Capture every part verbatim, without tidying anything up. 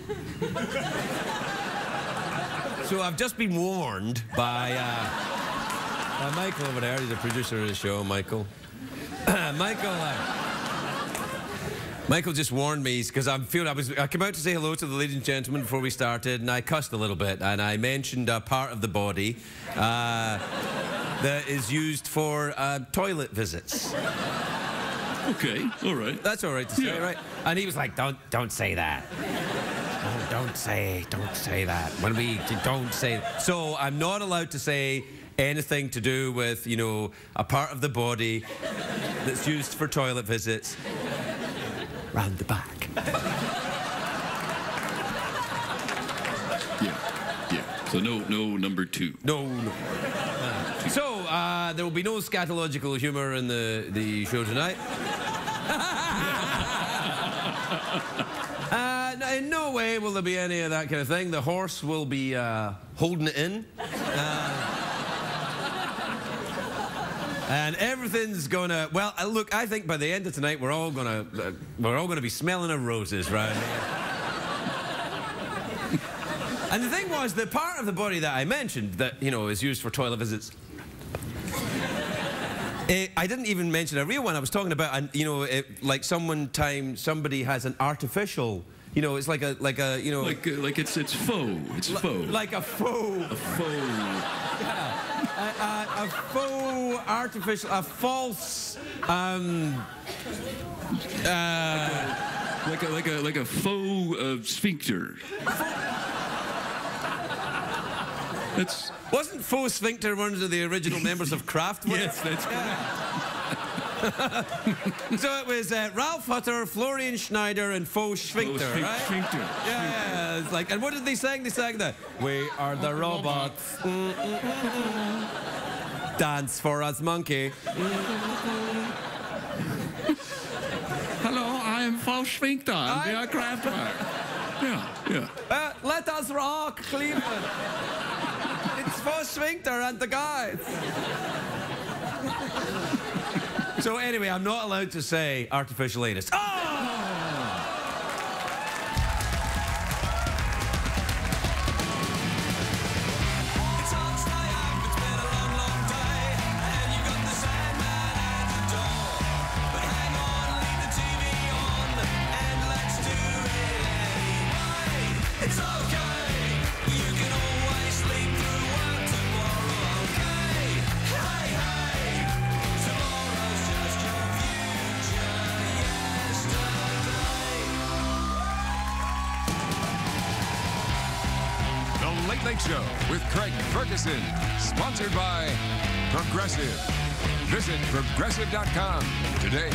So I've just been warned by, uh, by Michael over there. He's the producer of the show, Michael. Michael, uh, Michael just warned me because I'm feeling I was I came out to say hello to the ladies and gentlemen before we started, and I cussed a little bit, and I mentioned a part of the body uh, that is used for uh, toilet visits. Okay, all right. That's all right to say, yeah. right? And he was like, "Don't, don't say that. Don't, don't say, don't say that. When we don't say." That. So I'm not allowed to say anything to do with, you know, a part of the body that's used for toilet visits. Round the back. Yeah, yeah. So no, no number two. No, no. Uh, so uh, there will be no scatological humour in the the show tonight. uh, no, in no way will there be any of that kind of thing. The horse will be uh, holding it in. Uh, And everything's gonna, well, uh, look, I think by the end of tonight, we're all gonna, uh, we're all gonna be smelling of roses round here. And the thing was, the part of the body that I mentioned that, you know, is used for toilet visits, it, I didn't even mention a real one. I was talking about, and you know, it, like someone time somebody has an artificial, you know, it's like a, like a, you know, like, uh, like it's it's faux, it's faux, like a faux, a faux. Yeah. A, a, a faux artificial, a false, um, uh, like a like a like a faux uh, sphincter. That's wasn't faux sphincter one of the original members of Kraftwerk? Yes, that's correct. So it was uh, Ralph Hutter, Florian Schneider, and faux sphincter, faux right? Sphincter. Yeah, yeah, it's like, and what did they sing? They sang that. We are the robots. Mm, mm, mm, mm. Dance for us, monkey. Hello, I am faux sphincter. I... We are Kraftwerk. Yeah, yeah. Uh, let us rock, Cleveland. It's faux sphincter and the guys. So anyway, I'm not allowed to say artificial anus. Oh! Late Late Show with Craig Ferguson, sponsored by Progressive. Visit progressive dot com today.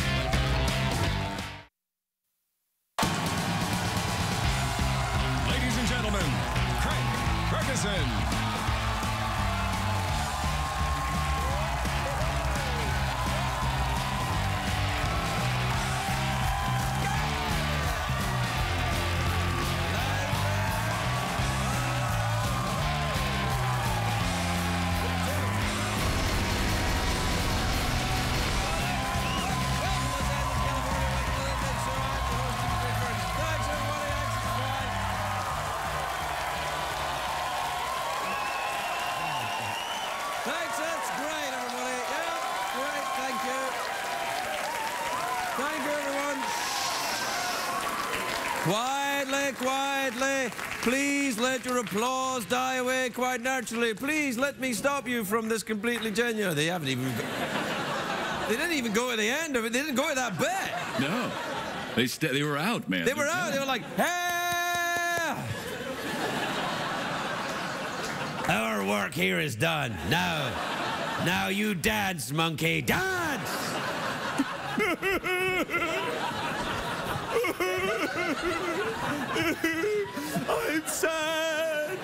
Ladies and gentlemen, Craig Ferguson. Thanks, that's great, everybody. Yeah, great, thank you. Thank you, everyone. Quietly, quietly. Please let your applause die away quite naturally. Please let me stop you from this completely genuine. They haven't even... They didn't even go to the end of it. They didn't go to that bit. No. They, st they were out, man. They were out. They were like, hey! Our work here is done. Now, now you dance, monkey, dance! I'm sad.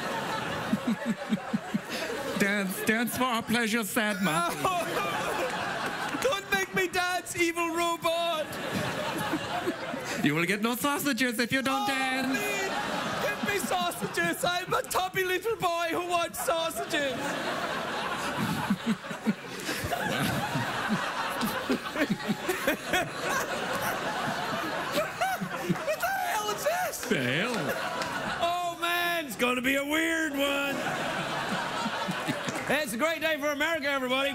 Dance, dance for our pleasure, sad monkey. Don't make me dance, evil robot. You will get no sausages if you don't Oh, dance. please, give me sausages. I'm a tubby little boy who wants sausages. What the hell is this? The hell? Oh, man, it's going to be a weird one. It's a great day for America, everybody.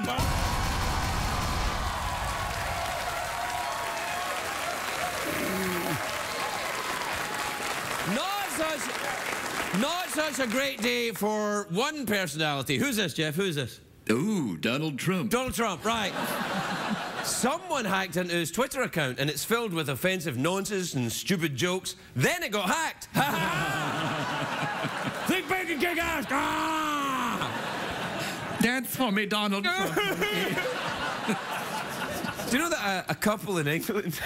Not such, not such a great day for one personality. Who's this, Jeff? Who's this? Ooh, Donald Trump. Donald Trump, right. Someone hacked into his Twitter account and it's filled with offensive nonsense and stupid jokes. Then it got hacked. Think big and kick ass. Ah! Dance for me, Donald Trump. Do you know that a, a couple in England...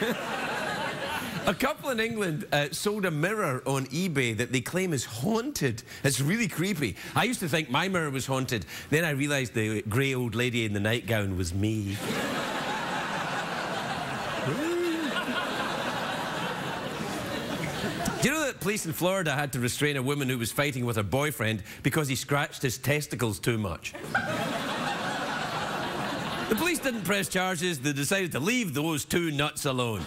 A couple in England uh, sold a mirror on eBay that they claim is haunted. It's really creepy. I used to think my mirror was haunted. Then I realised the grey old lady in the nightgown was me. Do you know that police in Florida had to restrain a woman who was fighting with her boyfriend because he scratched his testicles too much? The police didn't press charges. They decided to leave those two nuts alone.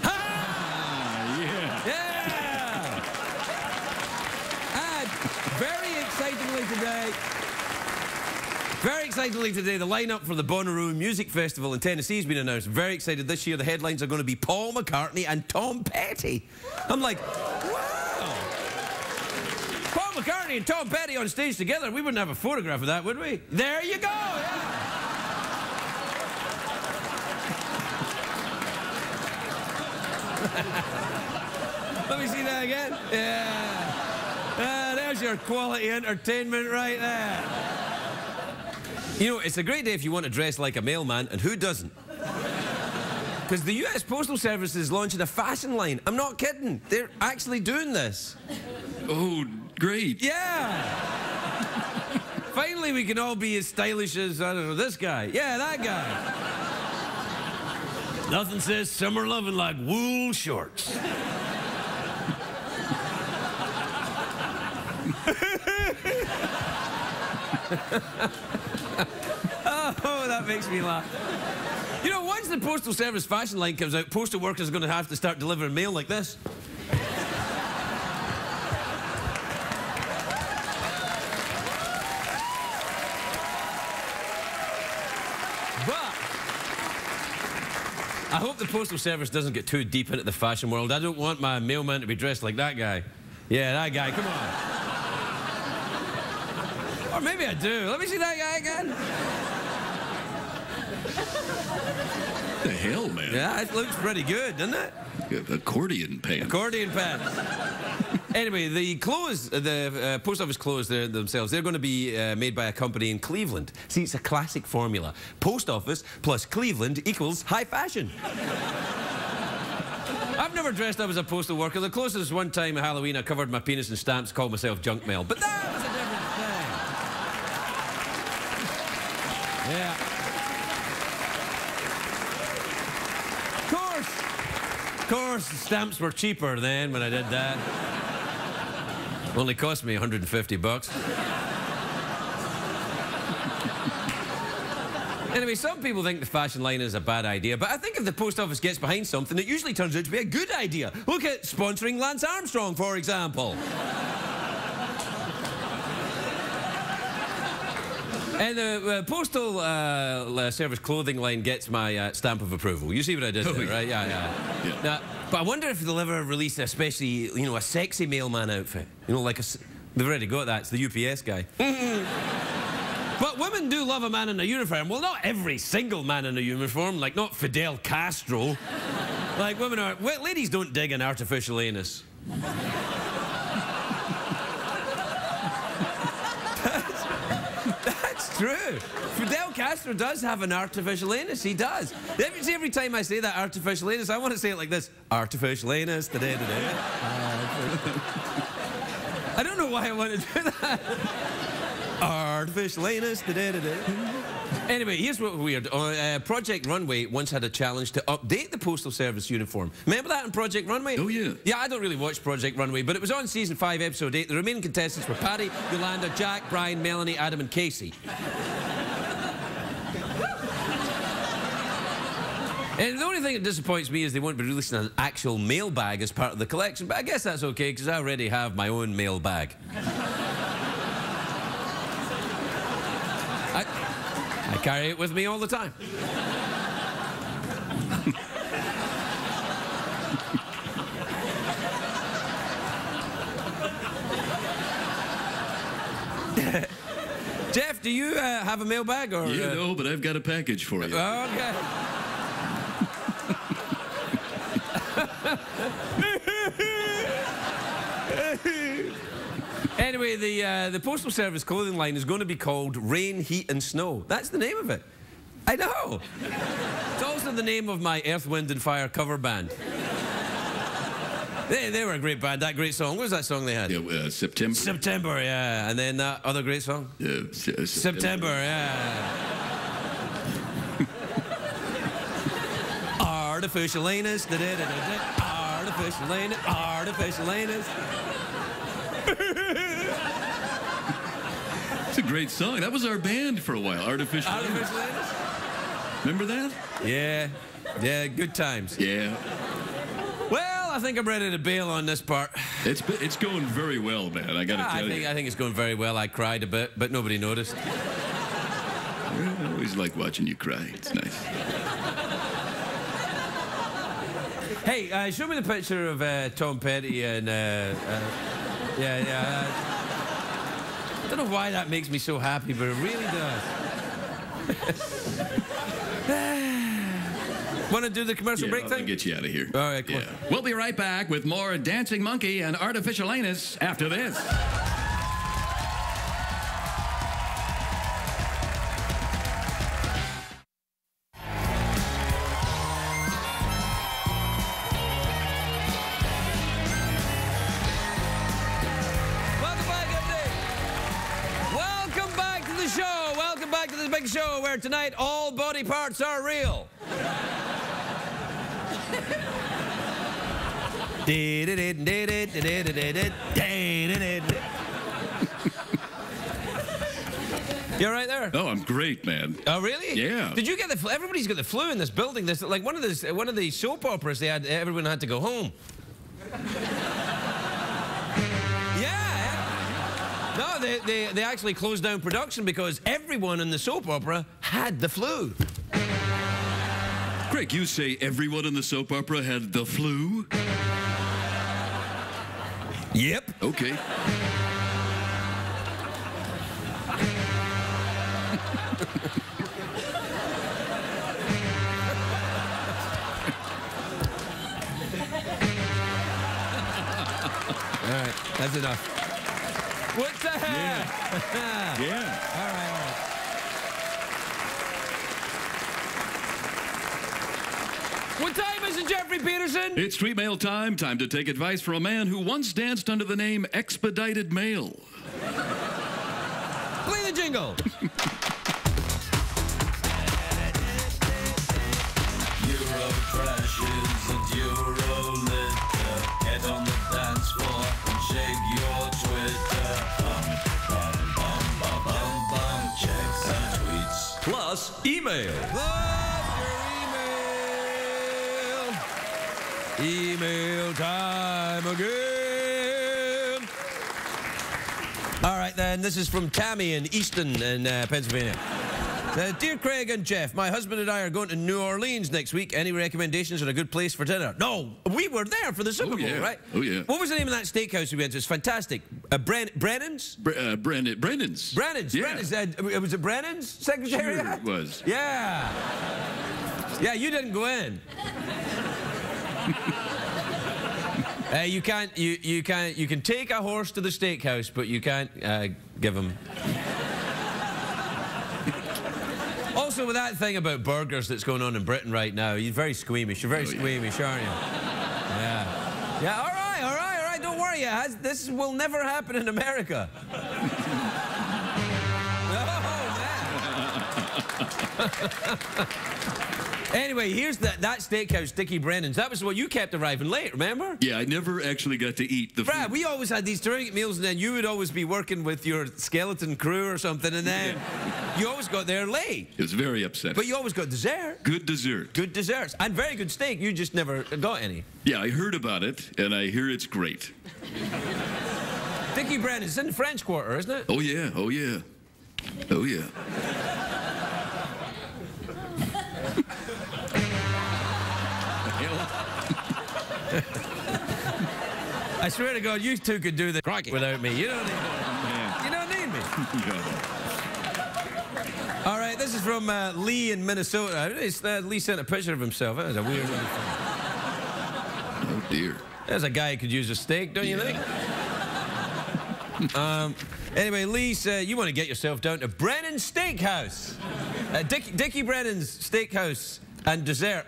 Yeah! And very excitingly today, very excitingly today, the lineup for the Bonnaroo Music Festival in Tennessee has been announced. Very excited. This year, the headlines are going to be Paul McCartney and Tom Petty. I'm like, wow! Paul McCartney and Tom Petty on stage together. We wouldn't have a photograph of that, would we? There you go! Yeah. Let me see that again. Yeah. Uh, there's your quality entertainment right there. You know, it's a great day if you want to dress like a mailman, and who doesn't? Because the U S Postal Service is launching a fashion line. I'm not kidding. They're actually doing this. Oh, great. Yeah. Finally, we can all be as stylish as, I don't know, this guy. Yeah, that guy. Nothing says summer loving like wool shorts. Oh, that makes me laugh. You know, once the Postal Service fashion line comes out, postal workers are going to have to start delivering mail like this. But I hope the Postal Service doesn't get too deep into the fashion world. I don't want my mailman to be dressed like that guy. Yeah, that guy, come on. Or maybe I do. Let me see that guy again. The hell, man? Yeah, it looks pretty good, doesn't it? Accordion pants. Accordion pants. Anyway, the clothes, the uh, post office clothes there themselves, they're going to be uh, made by a company in Cleveland. See, it's a classic formula. Post office plus Cleveland equals high fashion. I've never dressed up as a postal worker. The closest one time at Halloween, I covered my penis in stamps, called myself junk mail. But that was a different thing. Yeah. Of course. Of course, stamps were cheaper then when I did that. Only cost me a hundred and fifty bucks. Anyway, some people think the fashion line is a bad idea, but I think if the post office gets behind something, it usually turns out to be a good idea. Look at sponsoring Lance Armstrong, for example. And the uh, Postal uh, Service clothing line gets my uh, stamp of approval. You see what I did there, oh, yeah. Right? Yeah, yeah. yeah. Now, but I wonder if they'll ever release especially, you know, a sexy mailman outfit. You know, like a... They've already got that. It's the U P S guy. But women do love a man in a uniform. Well, not every single man in a uniform. Like, not Fidel Castro. Like, women are... Well, ladies don't dig an artificial anus. That's true. Fidel Castro does have an artificial anus. He does. Every, see, every time I say that artificial anus, I want to say it like this. Artificial anus. Da-da, da-da. I don't know why I want to do that. Artificial anus. Da-da-da-da. Anyway, here's what weird. Uh, Project Runway once had a challenge to update the Postal Service uniform. Remember that in Project Runway? Oh, yeah. Yeah, I don't really watch Project Runway, but it was on season five, episode eight. The remaining contestants were Paddy, Yolanda, Jack, Brian, Melanie, Adam, and Casey. And the only thing that disappoints me is they won't be releasing an actual mailbag as part of the collection, but I guess that's okay, because I already have my own mailbag. I, I carry it with me all the time. Jeff, do you uh, have a mailbag? Or, You uh... know, but I've got a package for you. Okay. Anyway, the, uh, the Postal Service clothing line is going to be called Rain, Heat and Snow. That's the name of it. I know. It's also the name of my Earth, Wind and Fire cover band. They, they were a great band, that great song. What was that song they had? Yeah, uh, September. September, yeah. And then that other great song? Yeah, se uh, September. September, yeah. Artificial anus. Da -da -da -da -da. Artificial anus. Artificial anus. It's a great song. That was our band for a while, Artificial Anus. Artificial anus. Remember that? Yeah. Yeah, good times. Yeah. Well, I think I'm ready to bail on this part. It's it's going very well, man. I gotta Ah, tell I think, you. I think it's going very well. I cried a bit, but nobody noticed. I always like watching you cry. It's nice. Hey, uh, show me the picture of uh, Tom Petty and... Uh, uh, yeah, yeah. Uh, I don't know why that makes me so happy, but it really does. Want to do the commercial Yeah, break I'll thing? get you out of here. All right, come Yeah. on. We'll be right back with more Dancing Monkey and Artificial Anus after this. Big show where tonight all body parts are real. You're right there. Oh, I'm great, man. Oh, really? Yeah. Did you get the flu? Everybody's got the flu in this building. This like one of the one of the soap operas. They had everyone had to go home. No, they, they, they actually closed down production because everyone in the soap opera had the flu. Greg, you say everyone in the soap opera had the flu? Yep. Okay. All right, that's enough. What the hell? Yeah. Yeah. All right, all right. What time is it, Jeffrey Peterson? It's street mail time. Time to take advice from a man who once danced under the name Expedited Mail. Play the jingle. Euro crashes and Euro litter. Get on the dance floor and shake your Twitter. Bum, bum, bum, bum, bum, bum. Check the tweets. Plus email. Plus your email. Email time again. All right, then. This is from Tammy in Easton in uh, Pennsylvania. Uh, Dear Craig and Jeff, my husband and I are going to New Orleans next week. Any recommendations on a good place for dinner? No, we were there for the Super Oh, Bowl, yeah. right? Oh, yeah. What was the name of that steakhouse we went to? It's fantastic. Uh, Bren Brennan's? Bre uh, Brennan Brennan's. Brennan's. Yeah. Brennan's. Uh, was it Brennan's secretariat? Sure it was. Yeah. Yeah, you didn't go in. uh, you can't. You you can't. You can take a horse to the steakhouse, but you can't uh, give him. Also, with that thing about burgers that's going on in Britain right now, you're very squeamish. You're very Oh, yeah. squeamish, aren't you? Yeah. Yeah. All right. All right. All right. Don't worry. It has, this will never happen in America. Oh man. Anyway, here's that, that steakhouse, Dickie Brennan's. That was what you kept arriving late, remember? Yeah, I never actually got to eat the Brad, food. we always had these terrific meals, and then you would always be working with your skeleton crew or something, and then you always got there late. It was very upsetting. But you always got dessert. Good dessert. Good desserts. And very good steak. You just never got any. Yeah, I heard about it, and I hear it's great. Dickie Brennan's in the French Quarter, isn't it? Oh, yeah, oh, yeah. Oh, yeah. I swear to God, you two could do the Crikey. without me. You don't need me. Yeah. You don't need me. Yeah. All right, this is from uh, Lee in Minnesota. It's, uh, Lee sent a picture of himself. That was a weird one. Oh, dear. There's a guy who could use a steak, don't you think? um, anyway, Lee said you want to get yourself down to Brennan's Steakhouse. Uh, Dick, Dickie Brennan's Steakhouse and dessert.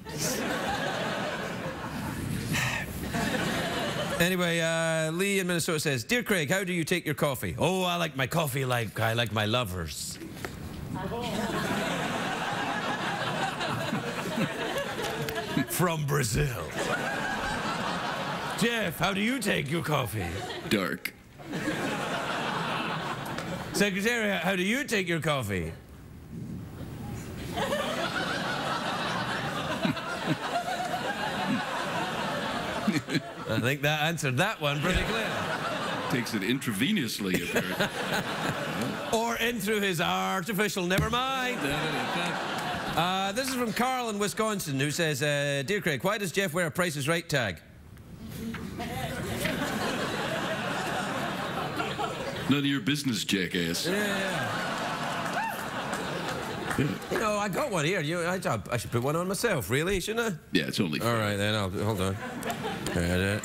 Anyway, uh, Lee in Minnesota says, Dear Craig, how do you take your coffee? Oh, I like my coffee like I like my lovers. From Brazil. Jeff, how do you take your coffee? Dark. Secretary, how do you take your coffee? I think that answered that one pretty clear. Takes it intravenously, apparently. Or in through his artificial, never mind. Uh, this is from Carl in Wisconsin, who says, uh, Dear Craig, why does Jeff wear a Price is Right tag? None of your business, jackass. Yeah, yeah. You know, I got one here. You, I, I should put one on myself, really, shouldn't I? Yeah, it's only All right, then. I'll, hold on. Right,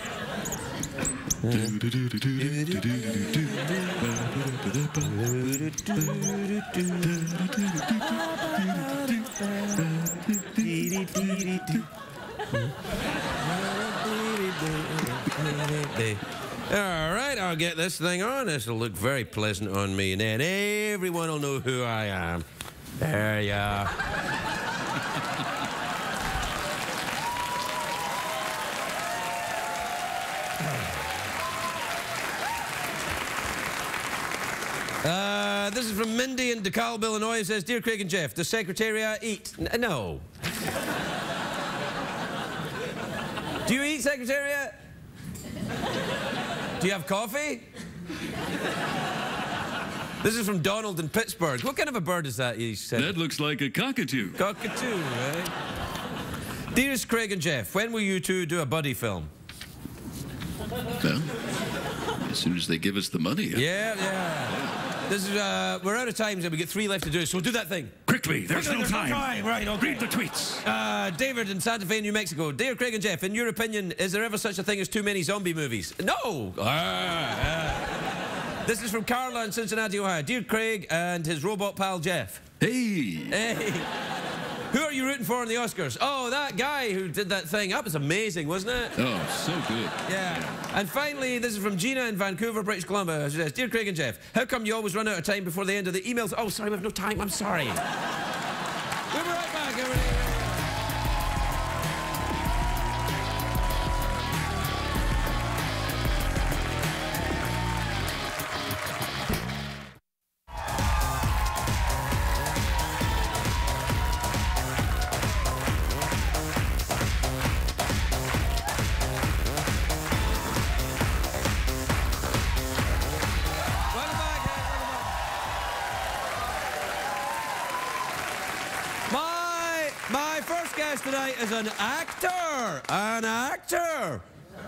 All right, I'll get this thing on. This will look very pleasant on me, and then everyone will know who I am. There you are. Uh, this is from Mindy in DeKalb, Illinois. It says, Dear Craig and Jeff, does Secretariat eat? N no. Do you eat, Secretariat? Do you have coffee? This is from Donald in Pittsburgh. What kind of a bird is that, you said? That looks like a cockatoo. Cockatoo, right? Dearest Craig and Jeff, when will you two do a buddy film? Well, as soon as they give us the money. Yeah, yeah. This is, uh, we're out of time, so we get three left to do, so we'll do that thing. Quickly, there's no There's time. Right, okay. Read the tweets. Uh, David in Santa Fe, New Mexico. Dear Craig and Jeff, in your opinion, is there ever such a thing as too many zombie movies? No! Ah, ah. This is from Carla in Cincinnati, Ohio. Dear Craig and his robot pal, Jeff. Hey! Hey! Who are you rooting for in the Oscars? Oh, that guy who did that thing. That was amazing, wasn't it? Oh, so good. Yeah. And finally, this is from Gina in Vancouver, British Columbia. She says, Dear Craig and Jeff, how come you always run out of time before the end of the emails? Oh, sorry, we have no time. I'm sorry. We'll be right back, everybody. Tonight is an actor, an actor.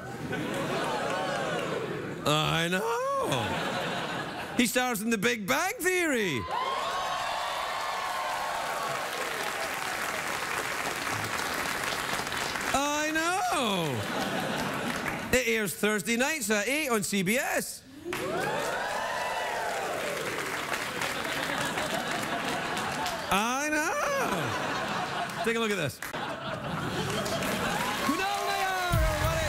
I know. He stars in The Big Bang Theory. I know. It airs Thursday nights at eight on C B S. I know. Take a look at this. Kunal Nayyar, everybody.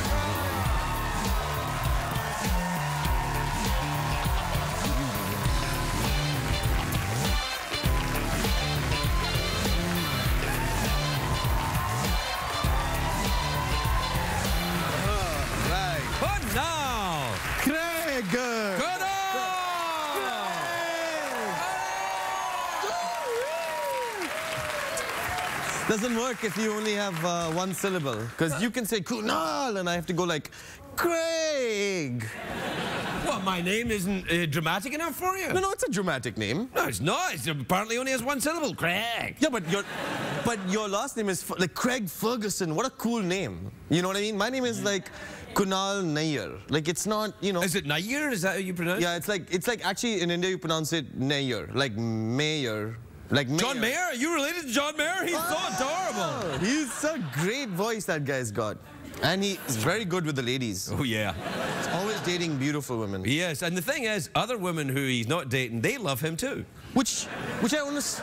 Doesn't work if you only have uh, one syllable. Because you can say Kunal, and I have to go like, Craig. What, my name isn't uh, dramatic enough for you? No, no, it's a dramatic name. No, it's not. It apparently only has one syllable. Craig. Yeah, but your, but your last name is like Craig Ferguson. What a cool name. You know what I mean? My name is like Kunal Nayyar. Like it's not, you know. Is it Nayyar? Is that how you pronounce it? Yeah, it's like it's like actually in India you pronounce it Nayyar, like mayor, like mayor. John Mayer? Are you related to John Mayer? He's Oh, so adorable. He's a great voice that guy's got, and he's very good with the ladies. Oh yeah. He's always dating beautiful women. Yes, and the thing is, other women who he's not dating, they love him too. Which, which I honestly.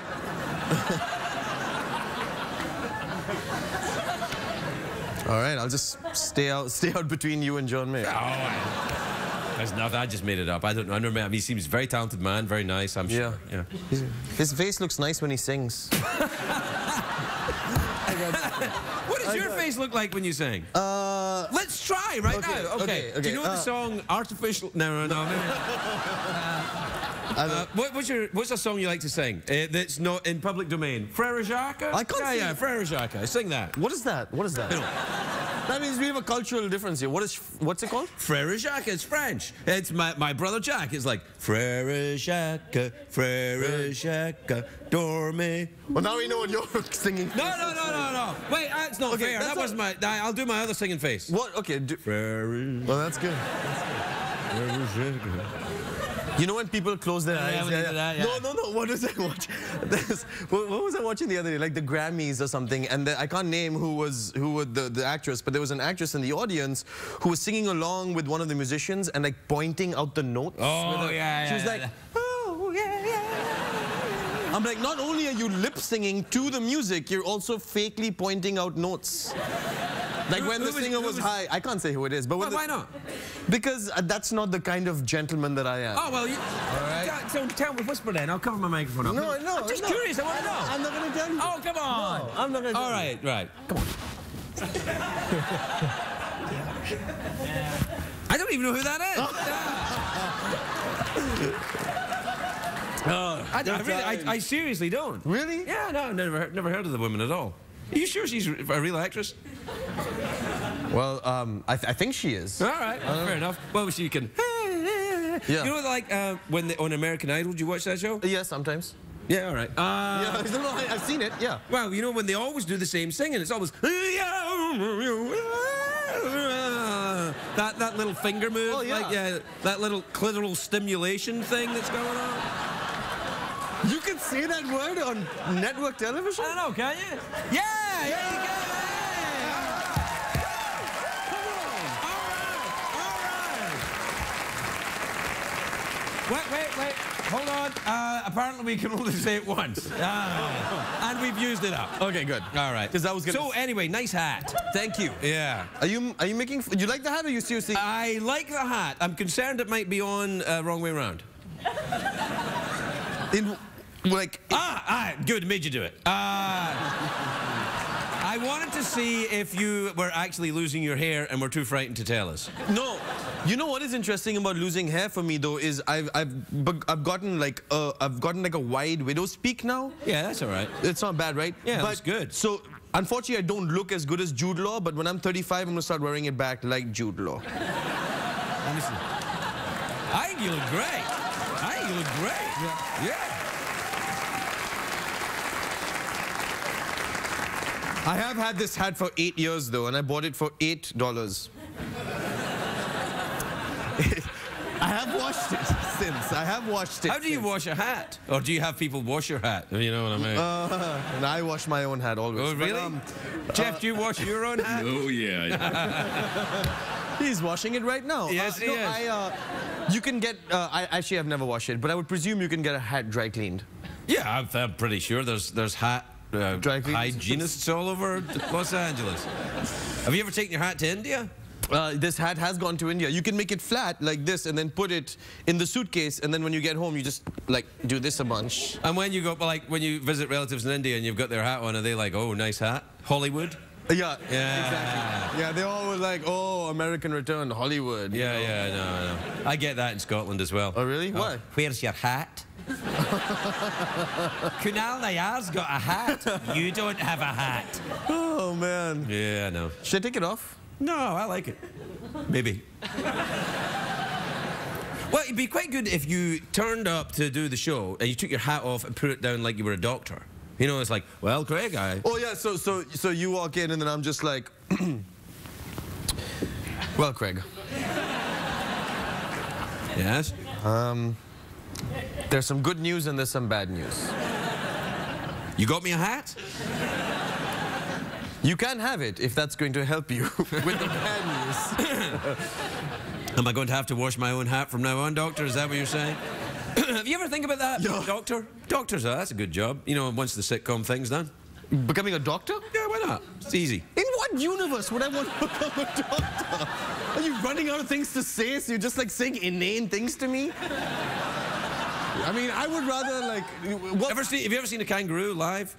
All right, I'll just stay out, stay out between you and John Mayer. Oh, I, there's nothing. I just made it up. I don't know. I don't know. I mean, he seems a very talented man, very nice. I'm sure. Yeah. Yeah. His face looks nice when he sings. What does your face look like when you sing? Uh, Let's try right okay, now. Okay. okay, okay, Do you know uh, the song "Artificial"? No, no, no. maybe- Uh, what, what's your what's a song you like to sing uh, that's not in public domain? Frere Jacques? I can't Yeah, sing. yeah, Frere Jacques. Sing that. What is that? What is that? That means we have a cultural difference here. What is, what's it called? Frere Jacques. It's French. It's my, my brother Jack. It's like Frere Jacques, Frere Jacques, dorme. Well, now we know what you're singing. No, no, no, no, no. Wait, that's not Okay, fair. that's That was not- my. I'll do my other singing face. What? Okay. Do, Frere. well, that's good. Frere Jacques. You know when people close their Yeah, eyes? when they do that, yeah. No, no, no. What was I watching? There's- what, what was I watching the other day? Like the Grammys or something. And the, I can't name who was who was the, the actress, but there was an actress in the audience who was singing along with one of the musicians and like pointing out the notes. Oh, with her. yeah, She was yeah, like, yeah. oh, yeah, yeah. I'm like, not only are you lip singing to the music, you're also fakely pointing out notes. Like Who- when the who was- singer who was was- high, I can't say who it is, but Why, when the, why not? because uh, that's not the kind of gentleman that I am. Oh well, you. All right. So tell me, whisper then. I'll cover my microphone up. No, no, I'm just no. curious. I want to know. I'm not gonna tell you. Oh come on. No, I'm not gonna tell All you. right, right. Come on. I don't even know who that is. Oh, I, I, really, I, I seriously don't. Really? Yeah, no, never, never heard of the woman at all. Are you sure she's a real actress? Well, um, I, th I think she is. All right, well, fair enough. Well, she can. Yeah. You know, like uh, when they, on American Idol, did you watch that show? Yeah, sometimes. Yeah, all right. Uh, Yeah, no, no, I, I've seen it. Yeah. Well, you know when they always do the same singing, it's always that that little finger move, Oh, yeah. like yeah, that little clitoral stimulation thing that's going on. You can say that word on network television? I don't know, can you? Yeah, yeah, you can. Wait, wait, wait. Hold on. Uh, apparently we can only say it once. Uh, and we've used it up. Okay, good. All right. 'Cause I was gonna- So anyway, nice hat. Thank you. Yeah. Are you are you making? f- You like the hat, or you seriously? I like the hat. I'm concerned it might be on uh, wrong way around. In, like. Ah, ah, good. Made you do it. Uh, I wanted to see if you were actually losing your hair and were too frightened to tell us. No. You know what is interesting about losing hair for me though is I've I've b- I've gotten like uh, I've gotten like a wide widow's peak now. Yeah, that's all right. It's not bad, right? Yeah, but that's good. So unfortunately, I don't look as good as Jude Law, but when I'm thirty-five, I'm gonna start wearing it back like Jude Law. Listen, I think you look great. I think you look great. Yeah. yeah. I have had this hat for eight years though, and I bought it for eight dollars. I have washed it since. I have washed it. How do you since. wash a hat? Or do you have people wash your hat? You know what I mean? Uh, and I wash my own hat always. oh, But, really? um, Jeff, do you wash your own hat? Oh, yeah. he's washing it right now. Yes, uh, he no, is. I, uh, you can get. Uh, I actually have never washed it, but I would presume you can get a hat dry cleaned. Yeah, I'm, I'm pretty sure there's there's hat uh, Dry cleaners? hygienists all over Los Angeles. Have you ever taken your hat to India? Uh, this hat has gone to India. You can make it flat like this and then put it in the suitcase, and then when you get home, you just like do this a bunch. And when you go, like when you visit relatives in India and you've got their hat on, are they like, oh, nice hat? Hollywood? Yeah, Yeah. exactly. Yeah, they all were like, oh, American Return, Hollywood. you Yeah, know. yeah, no, no. I get that in Scotland as well. Oh, really? Why? Where's your hat? Kunal Nayyar's got a hat. You don't have a hat. Oh, man. Yeah, I know. Should I take it off? No, I like it. Maybe. Well, it'd be quite good if you turned up to do the show and you took your hat off and put it down like you were a doctor. You know, it's like, well, Craig, I... Oh, yeah, so, so, so you walk in and then I'm just like, well, Craig. Yes? Um, there's some good news and there's some bad news. You got me a hat? You can have it if that's going to help you with the bad news. Am I going to have to wash my own hat from now on, Doctor? Is that what you're saying? Have you ever think about that, Yeah. Doctor? Doctors, uh, that's a good job. You know, once the sitcom thing's done. Becoming a doctor? Yeah, why not? It's easy. In what universe would I want to become a doctor? Are you running out of things to say, so you're just like saying inane things to me? I mean, I would rather like... What? Ever see, have you ever seen a kangaroo live?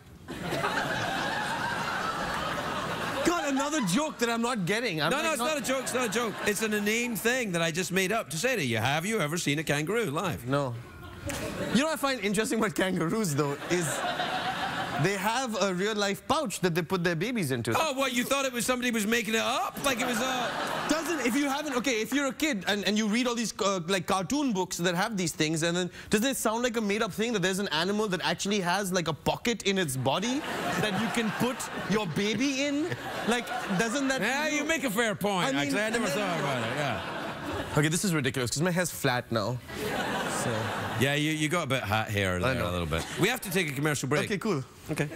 God, another joke that I'm not getting. I'm No, like no, it's not a joke, it's not a joke. It's an inane thing that I just made up to say to you. Have you ever seen a kangaroo live? No. You know what I find interesting about kangaroos, though, is they have a real-life pouch that they put their babies into. Oh, what, you thought it was somebody was making it up? Like it was, uh... Doesn't, if you haven't, okay, if you're a kid and, and you read all these, uh, like, cartoon books that have these things, and then, doesn't it sound like a made-up thing that there's an animal that actually has, like, a pocket in its body that you can put your baby in? Like, doesn't that... Yeah, you make a fair point, I mean, actually. I never and then- thought about it, yeah. Okay, this is ridiculous, because my hair's flat now. So... Yeah, you, you got a bit hat hair there know. a little bit. We have to take a commercial break. Okay, cool. Okay.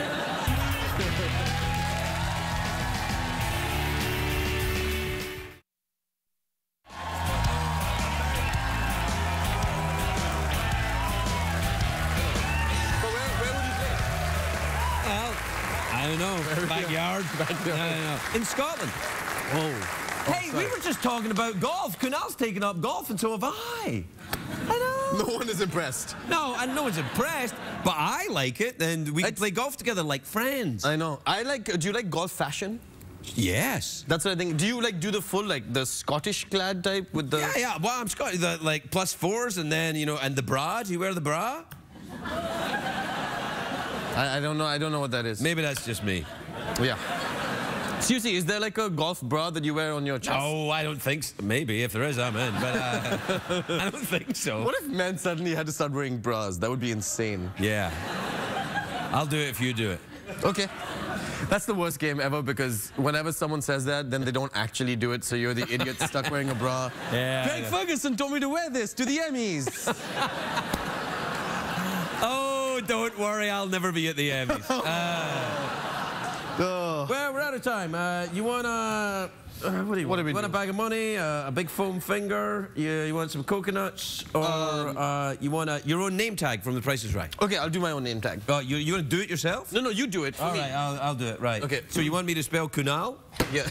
Well, I don't know. Backyard. No, no, no. In Scotland. Oh. Hey, we were just talking about golf. Kunal's taken up golf, and so have I. I know. No one is impressed. No, and no one's impressed, but I like it, and we can It's- play golf together like friends. I know. I like, do you like golf fashion? Yes. That's what I think. Do you like do the full, like the Scottish clad type with the... Yeah, yeah. Well, I'm Scottish. The, like, plus fours, and then, you know, and the bra. Do you wear the bra? I, I don't know. I don't know what that is. Maybe that's just me. Yeah. Seriously, is there like a golf bra that you wear on your chest? Oh, I don't think so. Maybe. If there is, I'm in. But uh, I don't think so. What if men suddenly had to start wearing bras? That would be insane. Yeah. I'll do it if you do it. Okay. That's the worst game ever because whenever someone says that, then they don't actually do it, so you're the idiot stuck wearing a bra. Yeah. Craig Ferguson told me to wear this to the Emmys. Oh, don't worry. I'll never be at the Emmys. Uh, Oh. well, we're out of time. Uh, you want a... Uh, what do you What want? do we want do? a bag of money, uh, a big foam finger, you, you want some coconuts, or Um, uh, you want a, your own name tag from The Price is Right? Okay, I'll do my own name tag. Oh, you, you want to do it yourself? No, no, you do it for All me. right, I'll, I'll do it, right. Okay. So you want me to spell Kunal? Yeah.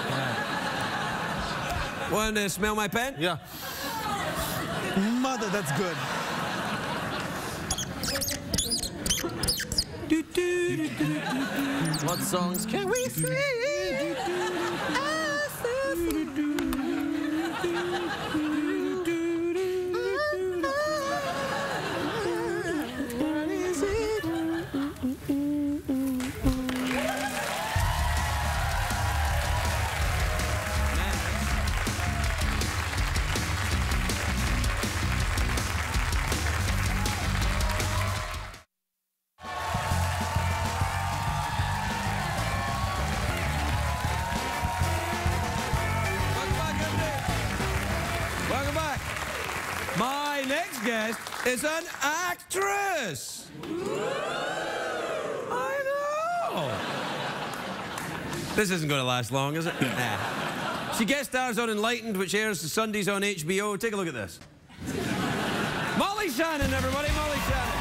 Want to smell my pen? Yeah. Mother, that's good. What songs can we sing? Welcome back. My next guest is an actress. I know. This isn't going to last long, is it? Nah. She guest stars on Enlightened, which airs Sundays on H B O. Take a look at this. Molly Shannon, everybody. Molly Shannon.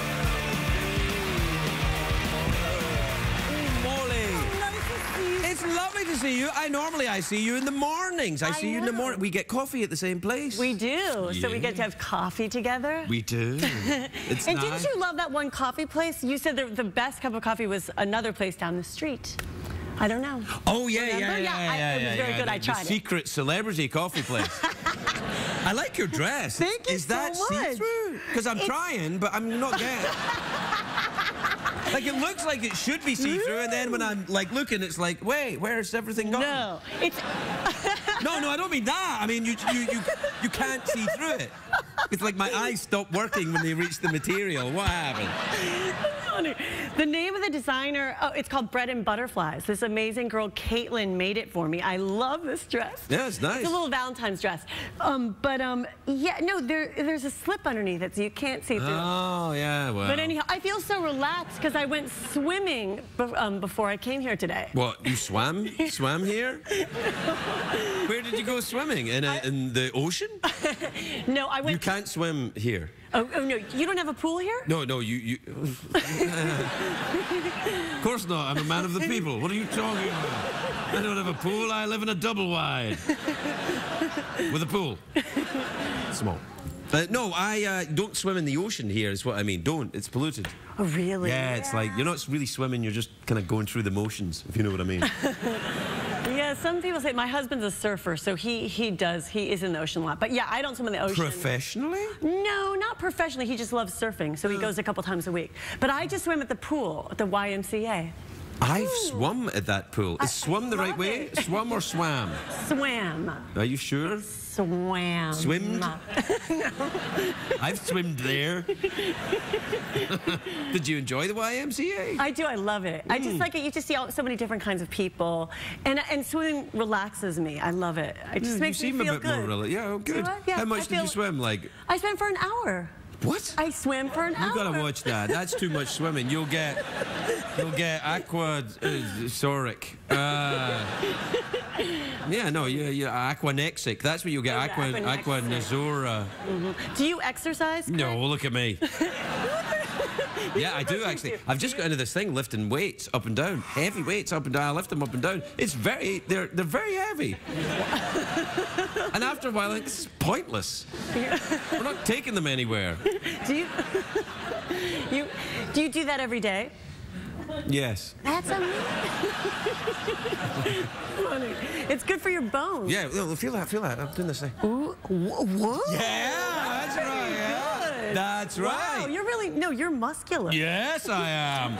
Molly. It's lovely to see you. I normally I see you in the mornings. I, I see you in the know. morning. We get coffee at the same place. We do. So we Yeah. get to have coffee together. We do. It's And nice. didn't you love that one coffee place? You said the, the best cup of coffee was another place down the street. I don't know. Oh yeah, Remember? yeah, yeah, Yeah, yeah, I- yeah. it was yeah, very yeah. good. The, I tried the it. secret celebrity coffee place. I like your dress. Thank you Is that so much. see-through? Because I'm It's- trying, but I'm not getting. Like it looks like it should be see-through, and then when I'm like looking, it's like, wait, where's everything gone? No, it's No, no, I don't mean that. I mean you, you, you, you can't see through it. It's like my eyes stop working when they reach the material. What happened? funny. The name of the designer, oh, it's called Bread and Butterflies. This amazing girl, Caitlin, made it for me. I love this dress. Yeah, it's nice. It's a little Valentine's dress. Um, but um, yeah, no, there, there's a slip underneath it, so you can't see through. Oh, yeah, well. But anyhow, I feel so relaxed because I went swimming be um, before I came here today. What, you swam? swam here? Where did you go swimming? In, a, in the ocean? No, I went. You can't swim here. Oh, oh no, you don't have a pool here? No, no, you... you of course not. I'm a man of the people. What are you talking about? I don't have a pool. I live in a double wide. With a pool. Small. Uh, no, I uh, don't swim in the ocean here, is what I mean. Don't. It's polluted. Oh, really? Yeah, it's like, you're not really swimming, you're just kind of going through the motions, if you know what I mean. Yeah, some people say, my husband's a surfer, so he, he does, he is in the ocean a lot. But yeah, I don't swim in the ocean. Professionally? No, not professionally. He just loves surfing, so he goes a couple times a week. But I just swim at the pool, at the Y M C A. I've swum at that pool. Is I- swum I the right love way? it. Swum or swam? Swam. Are you sure? Swam. Swimmed? I've swimmed there. Did you enjoy the Y M C A? I do, I love it. I just like it. You just see all, so many different kinds of people. And and swimming relaxes me. I love it. It just you makes me seem feel a bit good. more relaxed. Yeah, oh, good. what? Yeah, How much I did you feel- swim? Like, I swam for an hour. what? I swam for an hour. You gotta watch that. That's too much swimming. You'll get, you'll get aqua, uh, soric. Uh, yeah, no, you, you're aquanexic. That's what you'll get. Oh, Aqua, yeah, aqua aquanexic. nazora. Mm-hmm. Do you exercise? Craig? No, look at me. Yeah, I do actually. I've just got into this thing lifting weights up and down, heavy weights up and down. I lift them up and down. It's very, they're they're very heavy. And after a while, like, this is pointless. We're not taking them anywhere. Do you, you do you do that every day? Yes. That's amazing. Funny. It's good for your bones. Yeah. No, feel that. Feel that. I'm doing this thing. Ooh, wh- what? Yeah, that's right. Yeah. Good. That's right. Wow, you're really no, you're muscular. Yes, I am.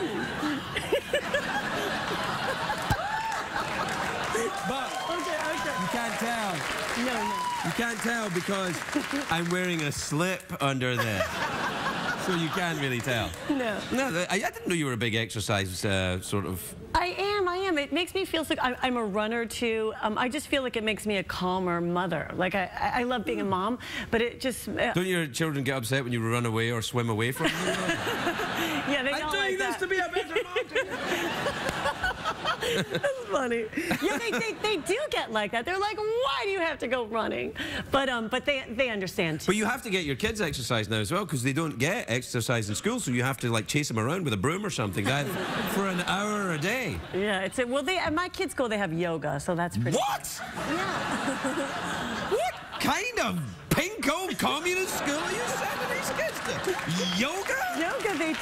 But Okay, okay. you can't tell. No, no. You can't tell because I'm wearing a slip under there. So you can't really tell. No. No, I, I didn't know you were a big exercise uh, sort of. I am, I am. It makes me feel so. I, I'm a runner too. Um, I just feel like it makes me a calmer mother. Like I, I love being a mom, but it just. Uh, Don't your children get upset when you run away or swim away from you? yeah, they I'm don't doing like this that. to be a better mom. That's funny. Yeah, they, they, they do get like that. They're like, why do you have to go running? But um, but they they understand too. But you have to get your kids exercise now as well because they don't get exercise in school, so you have to like chase them around with a broom or something that, for an hour a day. Yeah, it's a, well. They at my kids' school they have yoga, so that's pretty. What? Yeah. What kind of pinko communist school are you sending these kids to? Yoga? Yoga, they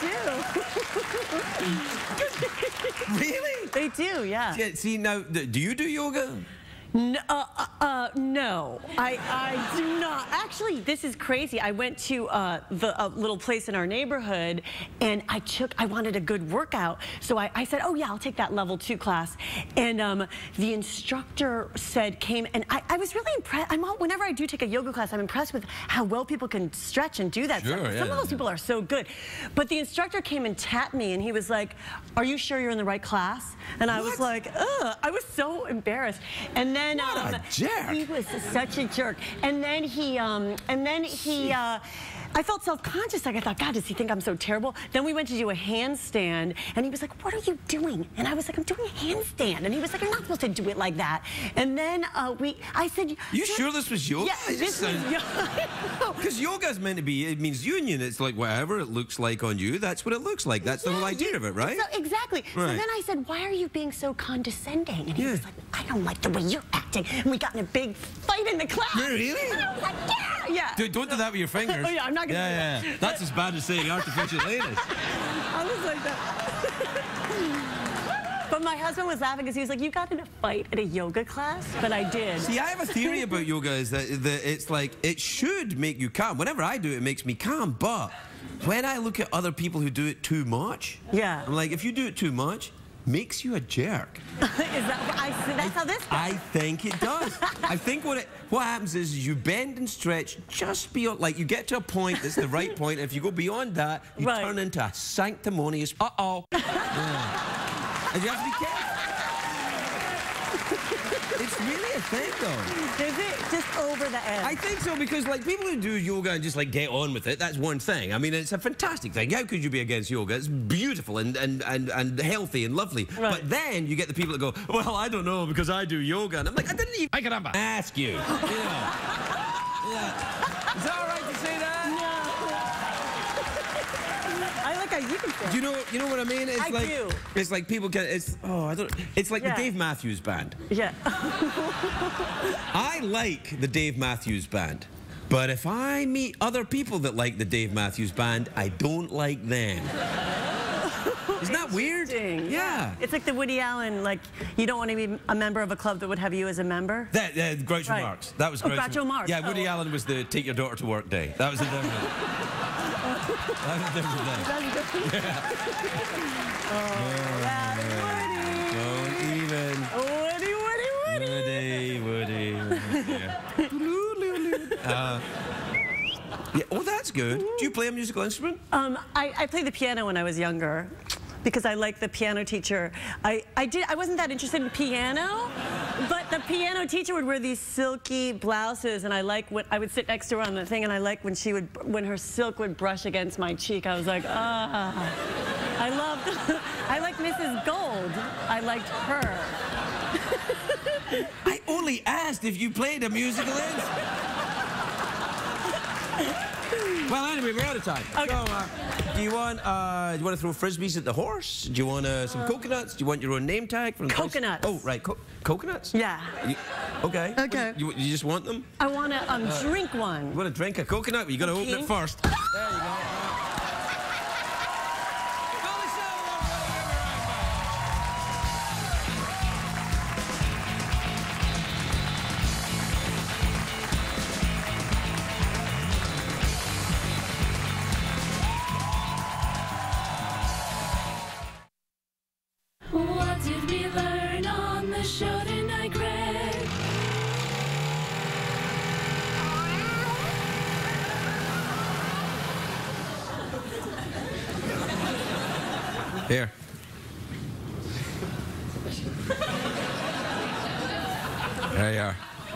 do. Really? They do, yeah. Yeah, see, now, th- do you do yoga? No, uh, uh, uh, no, I, I do not. Actually, this is crazy. I went to uh, the uh, little place in our neighborhood, and I took. I wanted a good workout, so I, I said, "Oh yeah, I'll take that level two class." And um, the instructor said, came, and I, I was really impressed. I'm all, whenever I do take a yoga class, I'm impressed with how well people can stretch and do that. Sure, Some, yeah, some of those yeah. people are so good. But the instructor came and tapped me, and he was like, "Are you sure you're in the right class?" And I was What? like, "Ugh." I was so embarrassed. And then What um, a jerk. he was such a jerk. And then he, um, and then he, uh, I felt self-conscious. Like I thought, God, does he think I'm so terrible? Then we went to do a handstand, and he was like, what are you doing? And I was like, I'm doing a handstand. And he was like, you're not supposed to do it like that. And then uh, we, I said, You sure this was yoga? Yeah, this was yoga. Because yoga's meant to be, it means union. It's like whatever it looks like on you, that's what it looks like. That's the Yeah, whole idea you- of it, right? So, exactly. So Right. then I said, why are you being so condescending? And he Yeah. was like, I don't like the way you're acting. And we got in a big fight in the class. Really? And I was like, yeah, yeah. Dude, don't do that with your fingers. Oh, yeah, I'm not gonna Yeah, do yeah. That's as bad as saying artificial anus. I was like that. But my husband was laughing because he was like, you got in a fight at a yoga class? But I did. See, I have a theory about yoga is that, that it's like, it should make you calm. Whenever I do it, it makes me calm. But when I look at other people who do it too much, Yeah. I'm like, if you do it too much, makes you a jerk. Is that what I, that's how this goes. I think it does. I think what it, what happens is you bend and stretch just beyond, like you get to a point that's the right point, and if you go beyond that, you Right. turn into a sanctimonious, uh-oh. Yeah. And you have to be careful. It's really a thing, though. Is it just over the edge? I think so, because like people who do yoga and just like get on with it, that's one thing. I mean, it's a fantastic thing. How could you be against yoga? It's beautiful and and and, and healthy and lovely. Right. But then you get the people that go, well, I don't know because I do yoga, and I'm like, I didn't even Ay, caramba. ask you. You know. Yeah. Is that all right to say that? I like how you can say Do you know? You know what I mean? It's I like do. it's like people can. It's oh, I don't. It's like Yeah. the Dave Matthews Band. Yeah. I like the Dave Matthews Band, but if I meet other people that like the Dave Matthews Band, I don't like them. Isn't that weird? Interesting. Yeah. It's like the Woody Allen, like, you don't want to be a member of a club that would have you as a member? That uh, Groucho Right. Marx. That was Oh, Groucho, Groucho Marx. Yeah, Woody Oh. Allen was the take your daughter to work day. That was a different. that was a different day. That's good. Oh, that's Don't even. Woody. Woody, Woody, Woody. Woody, Woody. uh, yeah. Oh, that's good. Do you play a musical instrument? Um, I, I played the piano when I was younger because I liked the piano teacher. I, I did. I wasn't that interested in piano, but the piano teacher would wear these silky blouses, and I like when I would sit next to her on the thing, and I liked when she would when her silk would brush against my cheek. I was like, ah. I loved. I liked Missus Gold. I liked her. I only asked if you played a musical instrument. Well, anyway, we're out of time. Okay. So, uh, do you want uh, do you want to throw frisbees at the horse? Do you want uh, some coconuts? Do you want your own name tag from the place? Coconuts. Oh, right, Co coconuts. Yeah. You, okay. Okay. What, you, you just want them? I want to um, drink one. You want to drink a coconut? Well, you got to open Okay. it first. There you go. What did we learn on the show tonight, Greg? Here. There you are.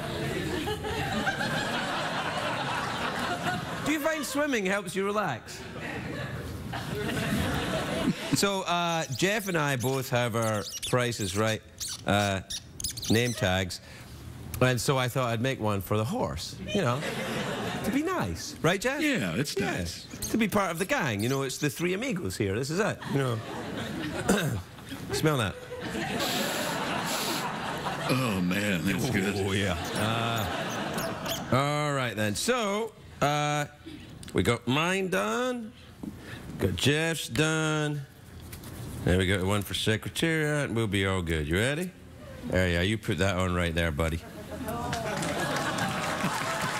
Do you find swimming helps you relax? So, uh, Jeff and I both have our prices right, uh, name tags, and so I thought I'd make one for the horse, you know, to be nice, right, Jeff? Yeah, it's Yeah, nice. to be part of the gang, you know, it's the three amigos here, this is it, you know. Smell that. Oh, man, that's good. Oh, yeah. Uh, all right, then. So, uh, we got mine done. Got Jeff's done. Then we got one for Secretariat, and we'll be all good. You ready? There you are. You put that on right there, buddy.